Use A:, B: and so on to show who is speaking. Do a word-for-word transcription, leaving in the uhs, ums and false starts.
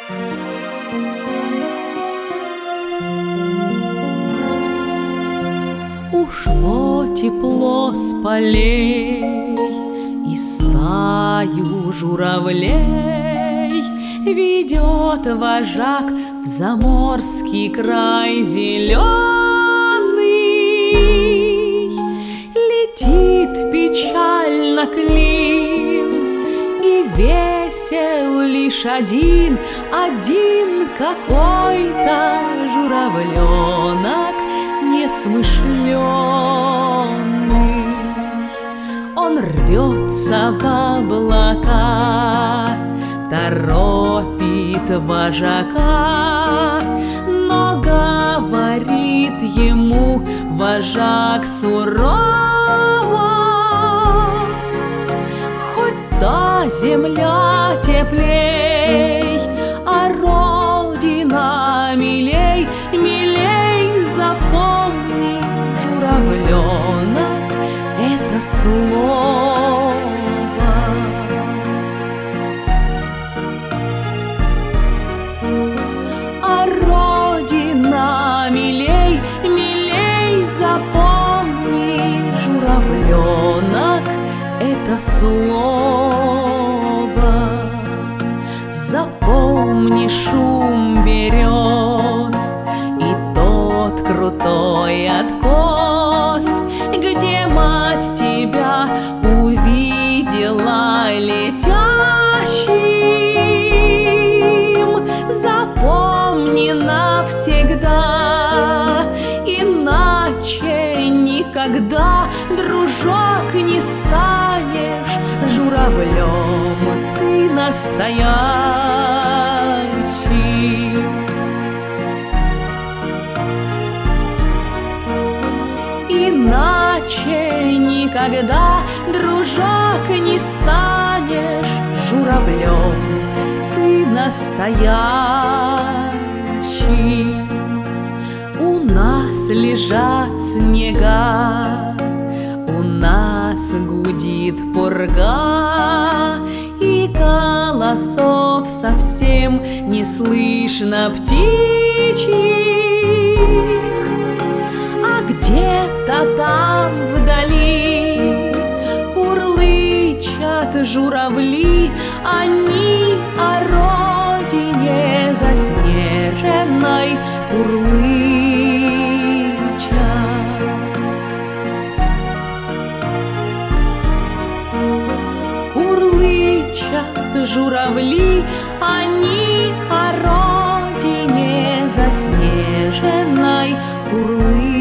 A: Ушло тепло с полей, и стаю журавлей ведет вожак в заморский край зеленый. Летит печально клин, и весел лишь один, один какой-то журавленок несмышленый. Он рвется в облака, торопит вожака, но говорит ему вожак сурово: хоть та земля теплей, а родина милей, милей, запомни, журавленок, это слово. А родина милей, милей, запомни, журавленок, это слово. Запомни шум берез и тот крутой откос, где мать тебя увидела летящим. Запомни навсегда, иначе никогда, дружок, не станешь журавлем ты настоящий. Иначе никогда, дружок, не станешь журавлем ты настоящий. У нас лежат снега, у нас гудит пурга, и голосов совсем не слышно птичьих. А где-то там вдали курлычат журавли, они о родине заснеженной курлычат. Курлычат журавли, они о родине заснеженной курлычат.